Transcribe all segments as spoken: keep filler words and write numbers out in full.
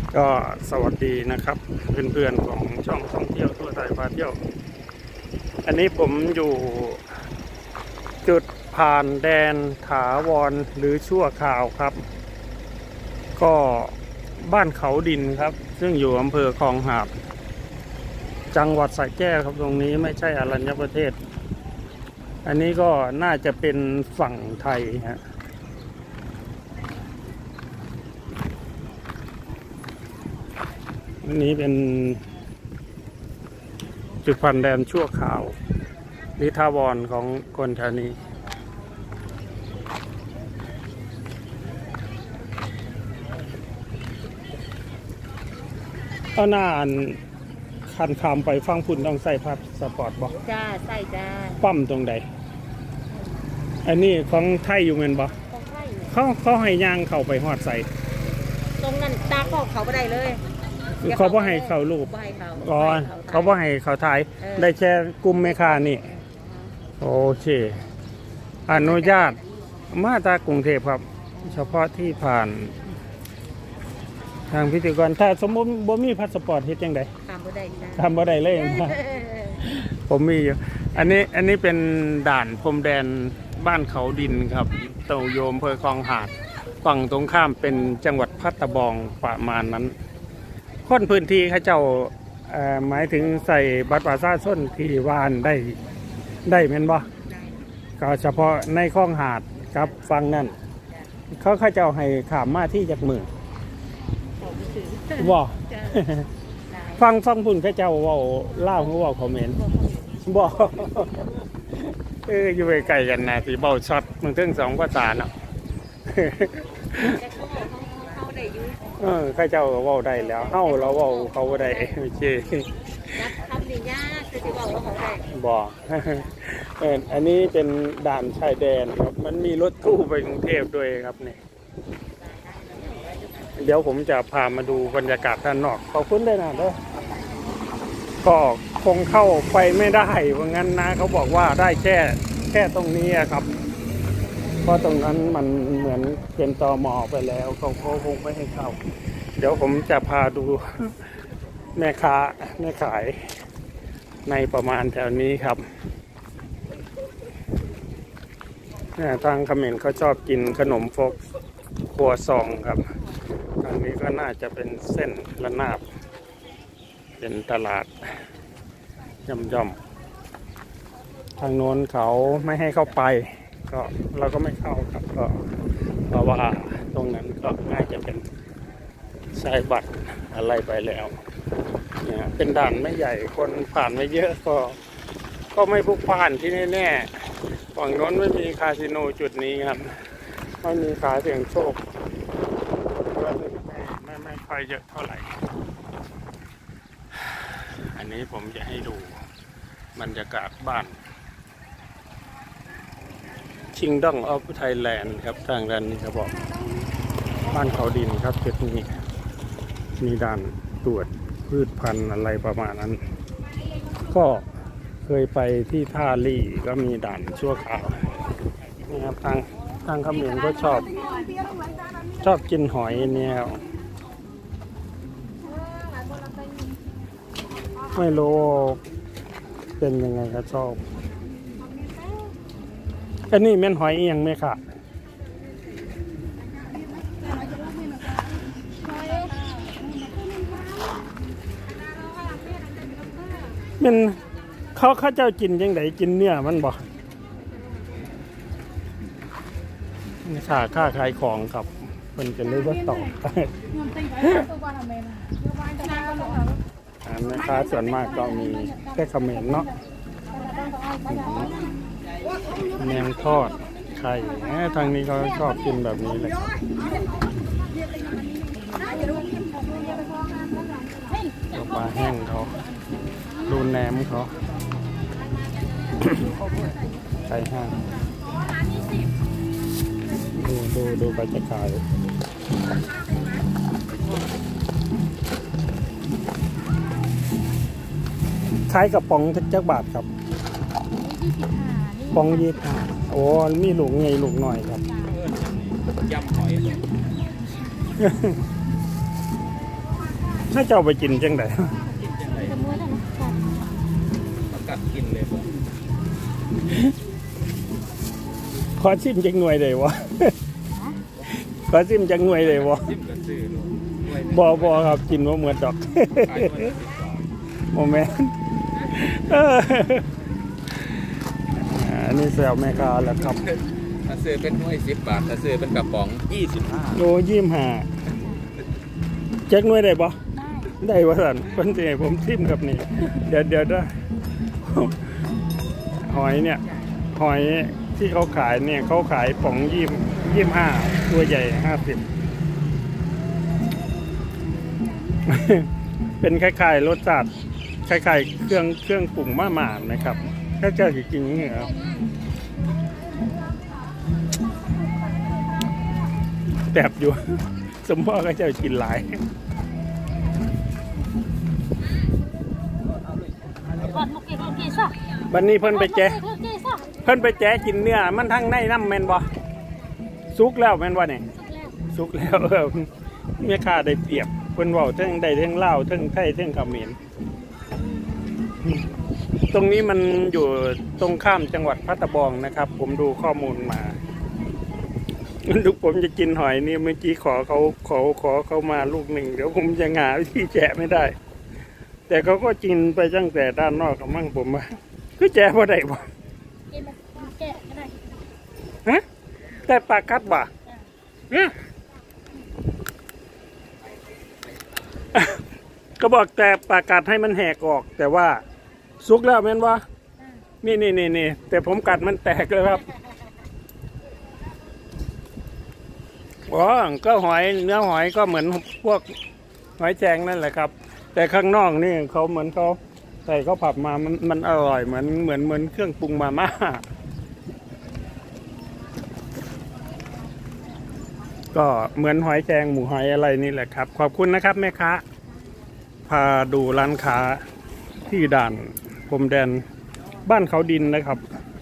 ก็สวัสดีนะครับเพื่อนๆของช่องท่องเที่ยวทั่วไทยพาเที่ยวอันนี้ผมอยู่จุดผ่านแดนถาวรหรือชั่วคราวครับก็บ้านเขาดินครับซึ่งอยู่อำเภอคลองหาดจังหวัดสระแก้วครับตรงนี้ไม่ใช่อรัญญประเทศอันนี้ก็น่าจะเป็นฝั่งไทยฮะอันนี้เป็นจุดผ่านแดนชั่วคราวหรือถาวรของคนแถวนี้เอาหน้าคันคำไปฟังพุ่นต้องใส่พาสปอร์ตบอกจ้าใส่จ้าปั๊มตรงใดอันนี้ของไทยอยู่เงินบอกเขาเขาให้ย่างเข้าไปหอดใส่ตรงนั้นตาเขาเขาไม่ได้เลยเขาบ่ให้เขารูปอ๋อเขาบ่ให้เขาถ่ายได้แค่กลุ่มแม่ค้านี่โอเคอนุญาตมาจากกรุงเทพครับเฉพาะที่ผ่านทางพิธีกรถ้าสมมติบ่มีพาสปอร์ตเฮ็ดจังได๋ทำบ่ได้ทำบ่ได้เลยผมมีอยู่อันนี้อันนี้เป็นด่านพรมแดนบ้านเขาดินครับเต่าโยมอำเภอคลองหาดฝั่งตรงข้ามเป็นจังหวัดพัทบองประมาณนั้นคนพื้นที่เขาเจ้าหมายถึงใส่บัตรประชาชนที่วานได้ได้แม่นบ่ก็เฉพาะในคลองหาดครับฟังนั่นเขาเขาเจ้าให้ขามมาที่จากมือบ่ฟังฟังพุ่นเขาเจ้าเว้าเล่าเขาเว้าคอมเมนต์บ่เอออยู่ใกล้กันนะที่เบ้าช็อตมึงถึงสองภาษาเนาะเออข้าเจ้าก็เว้าได้แล้วเฮ้าเราเว้าเขาบ่ได้โอเคทำดียากคือจะบอกว่าเขาได้บ่เอออันนี้เป็นด่านชายแดนครับมันมีรถตู้ไปกรุงเทพด้วยครับนี่เดี๋ยวผมจะพามาดูบรรยากาศด้านนอกขอบคุณด้วยนะเด้อก็คงเข้าไปไม่ได้เพราะงั้นนะเขาบอกว่าได้แค่แค่ตรงนี้ครับเพราะตรงนั้นมันเหมือนเป็นตม.ไปแล้วเขาคงไม่ให้เข้าเดี๋ยวผมจะพาดูแม่ค้าแม่ขายในประมาณแถวนี้ครับทางเขมรเขาชอบกินขนมฟกครัวซองครับทางนี้ก็น่าจะเป็นเส้นระนาบเป็นตลาดย่อมๆทางโน้นเขาไม่ให้เข้าไปก็เราก็ไม่เข้าครับก็เพราะว่าตรงนั้นก็น่าจะเป็นใช้บัตรอะไรไปแล้วเนี่ยเป็นด่านไม่ใหญ่คนผ่านไม่เยอะก็ก็ไม่พลุกพล่านที่แน่ๆฝั่งโน้นไม่มีคาสิโนจุดนี้ครับไม่มีขายเสี่ยงโชคไม่ไม่ค่อยเยอะเท่าไหร่อันนี้ผมจะให้ดูบรรยากาศบ้านKingdom of Thailand ครับทางด้านนี้เขาบอกบ้านเขาดินครับจุดนี้มีด่านตรวจพืชพันธุ์อะไรประมาณนั้นก็เคยไปที่ท่าลี่ก็มีด่านชั่วคราวนี่ครับทางทางเขมรก็ชอบชอบกินหอยเนี่ยไม่รู้เป็นยังไงก็ชอบอันนี้แม่นหอยเอียงไหมค่ะมันเขาเขาเจ้ากินยังไงกินเนื้อมันบ่นี่ค่ะค่าขายของครับเป็นกันเลยว่าต่อแม่ค้าส่วนมากก็มีแค่เขมรเนาะแมงทอดไข่ทางนี้เขาชอบกินแบบนี้เลยปลาแห้งเขาดูแหนมเขาไก่ห้างดูดูดูไปจะขายขายกับป๋องจักบาทครับปองยี่ห้าโอ้มีลูกไงลูกหน่อยครับยำหอยถ้าเจ้าไปกินจังไดกัดกินเลยขอซิมจังหน่วยเลยวะขอซิมจังหน่วยเลยวะบอบอครับกินว่าเหมือนดอกโมเมนต์อันนี้แซวแม่ค้าแล้วครับถ้าซื้อเป็นหน่วยสิบบาทถ้าซื้อเป็นกระป๋องยี่สิบห้าโอ้ยี่สิบห้าจักหน่วยได้ปะได้วะสันเป็นสิผมซิมครับนี่เดี๋ยวเดี๋ยวได้หอยเนี่ยหอยที่เขาขายเนี่ยเขาขายป๋องยี่ยี่ห้าตัวใหญ่ห้าสิบเป็นคล้ายๆรสชาติคล้ายๆเครื่องเครื่องปรุงมะม่านะครับถ้าเจอจริงๆนี่ครับแตบอยู่สมพ่อก็จะกินหลายวันนี้เพิ่นไปแจ๊เพิ่นไปแจ๊กินเนื้อมันทั้งในน้ำแมนบ่ซุกแล้วแมนบ่เนี่ยซุกแล้วเออเมียข้าได้เปรียบเพิ่นว่าเทิงได้เทิงเล่าเทิงไทยเทิงเขมรตรงนี้มันอยู่ตรงข้ามจังหวัดพัทบองนะครับผมดูข้อมูลมาลูกผมจะกินหอยนี่เมื่อกี้ขอเขาขอขอเขามาลูกหนึ่งเดี๋ยวผมจะหาที่แจะไม่ได้แต่เขาก็กินไปตั้งแต่ด้านนอกกับมั่งผมว่าคือแจะพอได้บ่แกะก็ได้ฮะแต่ปากกัดบ่เนี่ยก็บอกแต่ปากกัดให้มันแหกออกแต่ว่าซุกแล้วแม่นว่านี่นี่นี่นี่แต่ผมกัดมันแตกเลยครับอ๋อก็หอยเนื้อหอยก็เหมือนพวกหอยแจงนั่นแหละครับแต่ข้างนอกนี่เขาเหมือนเขาใส่เขาผัดมามันมันอร่อยเหมือนเหมือนเหมือนเครื่องปรุงมาม่าก็เหมือนหอยแจงหมูหอยอะไรนี่แหละครับขอบคุณนะครับแม่ค้าพาดูร้านค้าที่ด่านพรมแดนบ้านเขาดินนะครับ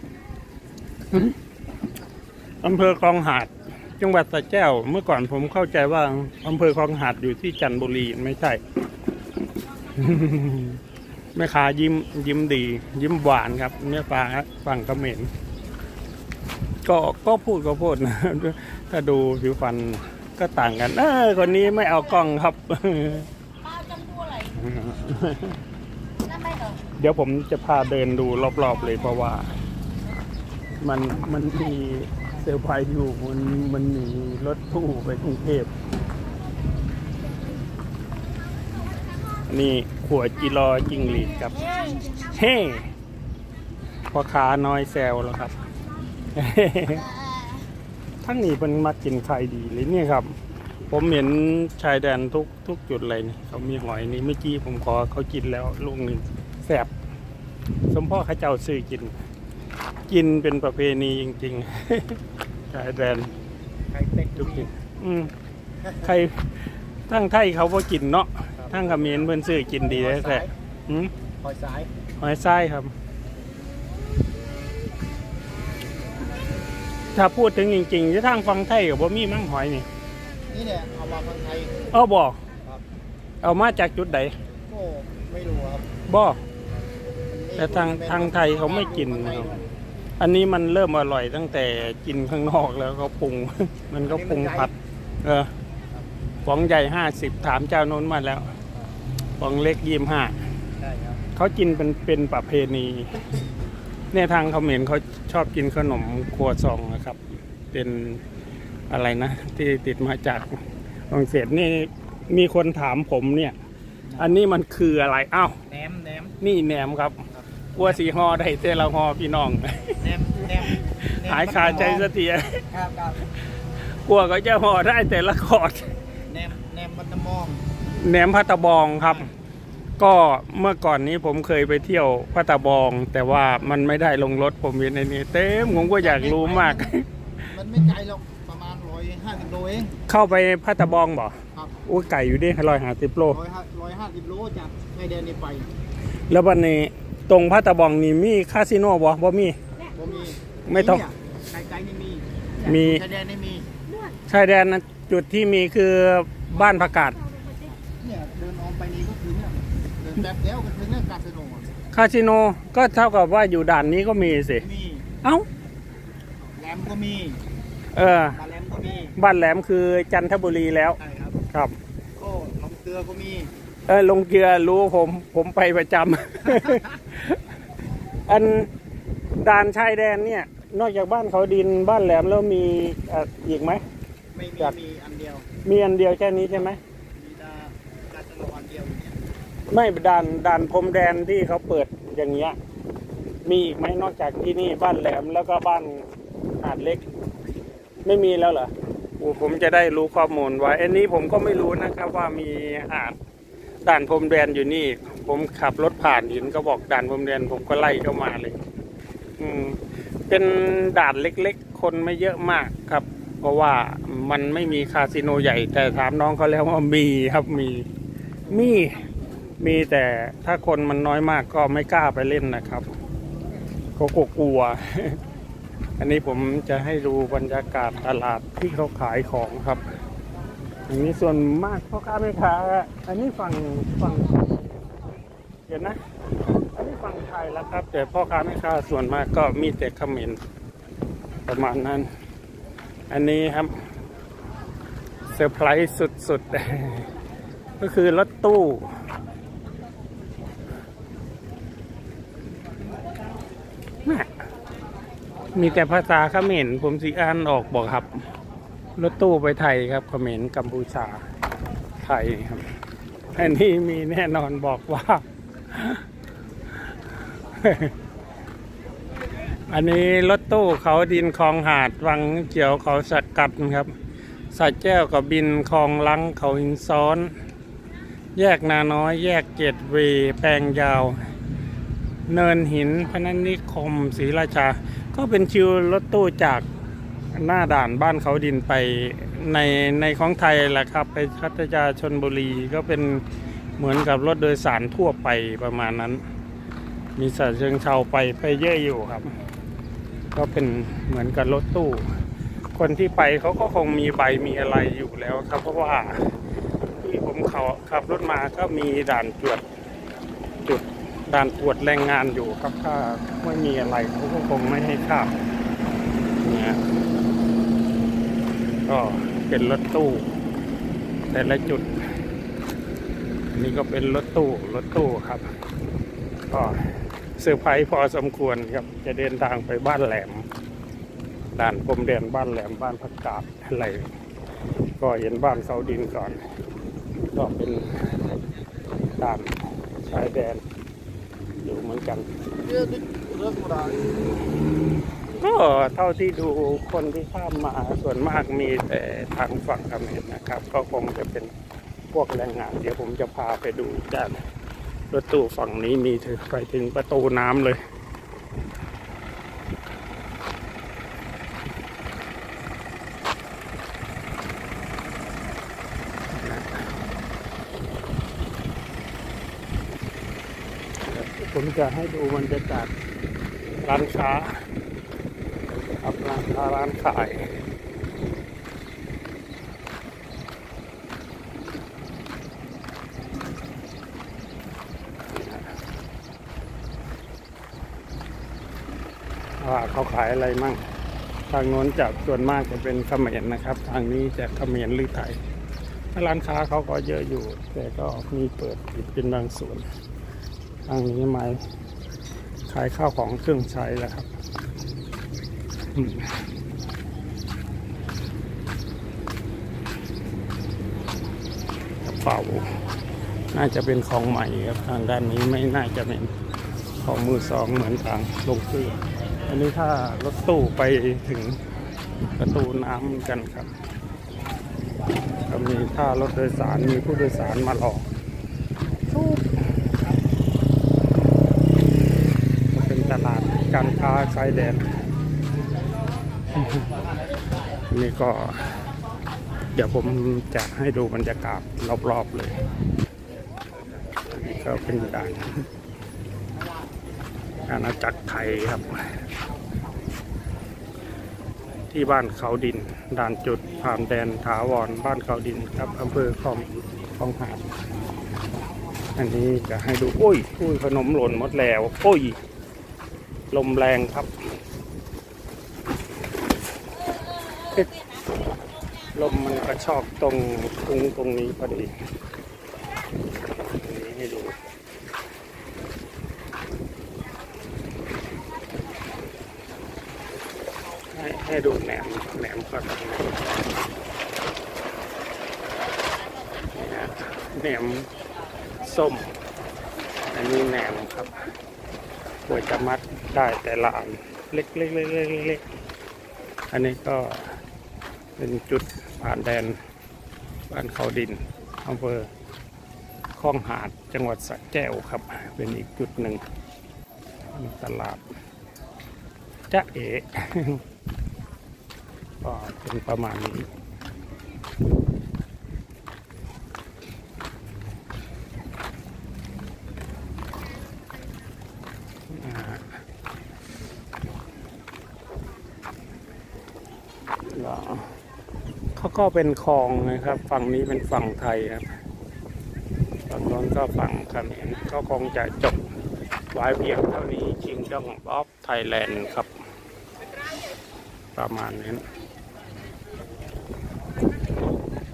อำเภอคลองหาดจังหวัดสระแก้วเมื่อก่อนผมเข้าใจว่าอำเภอคลองหาดอยู่ที่จันทบุรีไม่ใช่แม่ค้ายิ้มยิ้มดียิ้มหวานครับแม่ฟ้าฝั่งเขมรก็ก็พูดก็พูดนะถ้าดูผิวพรรณก็ต่างกันเออคนนี้ไม่เอากล้องครับเดี๋ยวผมจะพาเดินดูรอบๆเลยเพราะว่ามันมันมีเซอร์ไพรส์อยู่มันมันมีรถตู้ไปกรุงเทพนี่ขวดจิรอจิงหรีดครับเฮ้พ่อค้าน้อยแซวแล้วครับทั้งนี้เป็นมากินไข่ดีเลยนี่ครับผมเห็นชายแดนทุกทุกจุดเลยนี่เขามีหอยนี่เมื่อกี้ผมขอเขากินแล้วลูกหนึ่งแสบสมพ่อข้าเจ้าซื้อกินกินเป็นประเพณีจริงๆชายแดนทุกทีอืมใครทั้งไทยเขาก็กินเนาะทั้งเขมรเพื่อนซื้อกินดีแท้ๆหอยซ้ายหอยซ้ายครับถ้าพูดถึงจริงๆที่ทางฝั่งไทยกับบ่มีมั่งหอยนี่นี่เนี่ยเอามาฝั่งไทยเอาบ่เอามาจากจุดใดก็ไม่รู้ครับบ่แต่ทางทางไทยเขาไม่กินนะครับอันนี้มันเริ่มอร่อยตั้งแต่กินข้างนอกแล้วเขาปรุงมันก็ปรุงผัดเออฟองใหญ่ห้าสิบถามเจ้าโน้นมาแล้วฟองเล็กยี่สิบห้าเขากินเป็นเป็นประเพณีในทางเขมรเขาชอบกินขนมครัวซองนะครับเป็นอะไรนะที่ติดมาจากฝรั่งเศสนี่มีคนถามผมเนี่ยอันนี้มันคืออะไรอ้าวแหนมแหนมนี่แหนมครับกลัวสีห่อได้เตละห่อพี่น้องแหนมแหนมหายขาดใจสติกลัวก็จะห่อได้แต่ละขอดแหนมแหนมพัตบองแหนมพัตบองครับก็เมื่อก่อนนี้ผมเคยไปเที่ยวพัตบองแต่ว่ามันไม่ได้ลงรถผมเห็นในนี้เต็มผมก็อยากรู้มากมันไม่ไกลหรอกประมาณร้อยห้าสิบโลเองเข้าไปพัตบองบ่ครับโอ้ไก่อยู่ดิร้อยห้าสิบโลร้อยห้าสิบโลจากในแดนนี้ไปแล้ววันนี้ตรงพัตบองนี่มีคาสิโนบ่บ่มีบ่มีไม่ต้องไกลๆนี่มีมีชายแดนนี่มีชายแดนจุดที่มีคือบ้านผักกาดเนี่ยเดินออกไปนี้ก็คือเนี่ยเดินแป๊บเดียวก็ถึงเนี่ยคาสิโนคาสิโนก็เท่ากับว่าอยู่ด่านนี้ก็มีสิมีเอ้าแหลมก็มีเออบ้านแหลมก็มีบ้านแหลมคือจันทบุรีแล้วใช่ครับครับก็ลงเกลือก็มีเออลงเกลือรู้ผมผมไปประจำ อันด่านชายแดนเนี่ยนอกจากบ้านเขาดินบ้านแหลมแล้วมีอีกไหมไม่มีมีอันเดียวมีอันเดียวแค่นี้ใช่ไหมมีด่านการตลอดอันเดียวเนี่ยไม่ด่านด่านพรมแดนที่เขาเปิดอย่างเงี้ยมีอีกไหมนอกจากที่นี่บ้านแหลมแล้วก็บ้านหาดเล็กไม่มีแล้วเหรอโอ้ผมจะได้รู้ข้อมูลไว้อันนี้ผมก็ไม่รู้นะครับว่ามีหาดด่านพรมแดนอยู่นี่ผมขับรถผ่านเห็นก็บอกด่านพรมแดนผมก็ไล่เข้ามาเลยอืมเป็นด่านเล็กๆคนไม่เยอะมากครับเพราะว่ามันไม่มีคาสิโนใหญ่แต่ถามน้องเขาแล้วว่ามีครับมีมีมีแต่ถ้าคนมันน้อยมากก็ไม่กล้าไปเล่นนะครับเขากลัวอันนี้ผมจะให้ดูบรรยากาศตลาดที่เขาขายของครับอันนี้ส่วนมากพ่อค้าแม่ค้าอันนี้ฝั่งฝั่งเดี๋ยวนะอันนี้ฝั่งไทยแล้วครับแต่พ่อค้าแม่ค้าส่วนมากก็มีแต่เขมรประมาณนั้นอันนี้ครับเซอร์ไพรส์สุดๆก็คือรถตู้มีแต่ภาษาเขมรผมสิอ่านออกบอกครับรถตู้ไปไทยครับเขมรกัมพูชาไทยครับอันนี้มีแน่นอนบอกว่า อันนี้รถตู้เขาดินคลองหาดวังเขียวเขาสกัดครับสายแก้วกับบินคลองลังเขาหินซ้อนแยกนาน้อยแยกเกตเวแปลงยาวเนินหินพนัสนิคมศรีราชาก็เป็นชิวรถตู้จากหน้าด่านบ้านเขาดินไปในในของไทยแหละครับไปพัทยาชลบุรีก็เป็นเหมือนกับรถโดยสารทั่วไปประมาณนั้นมีสายเชิงเชาไปไปเยอะอยู่ครับก็เป็นเหมือนกับรถตู้คนที่ไปเขาก็คงมีใบมีอะไรอยู่แล้วครับเพราะว่าที่ผมเขาขับรถมาก็มีด่านตรวจจุดด่านตรวจแรงงานอยู่ครับถ้าไม่มีอะไรเขาก็คงไม่ให้ข้ามเนี่ยก็เป็นรถตู้แต่ละจุดนี่ก็เป็นรถตู้รถตู้ครับก็เซอร์ไพรส์พอสมควรครับจะเดินทางไปบ้านแหลมด่านพรมแดนบ้านแหลมบ้านผักกาดอะไรก็เห็นบ้านเขาดินก่อนก็เป็นด่านชายแดนอยู่เหมือนกันก็เท่าที่ดูคนที่ข้ามมาส่วนมากมีแต่ทางฝั่งเขมรนะครับก็คงจะเป็นพวกแรงงานเดี๋ยวผมจะพาไปดูจากรถตู้ฝั่งนี้มีถึงไปถึงประตูน้ำเลยผมจะให้ดูบรรยากาศร้านค้าครับร้านค้าร้านขายว่าเขาขายอะไรมั่งทางโน้นจากส่วนมากจะเป็นเขมรนะครับทางนี้จะเขมรหรือไทยร้านค้าเขาก็เยอะอยู่แต่ก็มีเปิดปิดเป็นบางส่วนทางนี้ไม้ขายข้าวของเครื่องใช้แล้วครับกระเป๋าน่าจะเป็นของใหม่ครับทางด้านนี้ไม่น่าจะเป็นของมือสองเหมือนทางลงเกลืออันนี้ถ้ารถตู้ไปถึงประตูน้ำกันครับก็มีท่ารถโดยสารมีผู้โดยสารมารอเป็นตลาดการค้าชายแดนนี่ก็เดี๋ยวผมจะให้ดูบรรยากาศรอบๆเลยนี่ก็เป็นด่านอาณาจักรไทยครับที่บ้านเขาดินด่านจุดผ่านแดนถาวรบ้านเขาดินครับอำเภอคอมคลองหาดอันนี้จะให้ดูโอ้ยอุ้ยขนมหล่นหมดแล้วโอ้ยลมแรงครับลมมันกระชอกตรงตรงตรงนี้พอดีนี้ให้ดูให้ให้ดูแหนมแหนมก่อนแหนมส้มอันนี้แหนมครับกว่าจะมัดได้แต่ละอันเล็กเล็กเล็กเล็กเล็กอันนี้ก็เป็นจุดผ่านแดนบ้านเขาดินอำเภอคลองหาดจังหวัดสระแก้วครับเป็นอีกจุดหนึ่งตลาดจ๊ะเอ๋ก็เป็นประมาณนี้เขาก็เป็นคลองนะครับฝั่งนี้เป็นฝั่งไทยครับฝั่งโน้นก็ฝั่งเขมรก็คงจะจบไว้เพียงเท่านี้ Kingdom of Thailand ครับประมาณนั้น